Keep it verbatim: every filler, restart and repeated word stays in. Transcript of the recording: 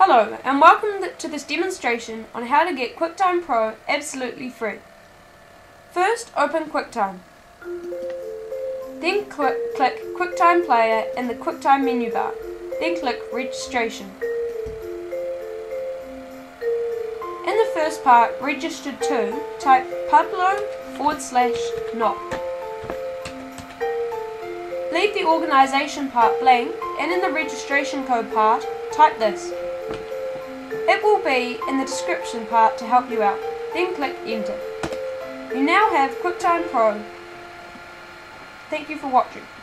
Hello and welcome to this demonstration on how to get Quicktime Pro absolutely free. First, open Quicktime. Then click, click Quicktime Player in the Quicktime menu bar. Then click Registration. In the first part, Registered To, type Pablo forward slash knock. Leave the organisation part blank and in the registration code part, type this. It will be in the description part to help you out. Then click Enter. You now have Quicktime Pro. Thank you for watching.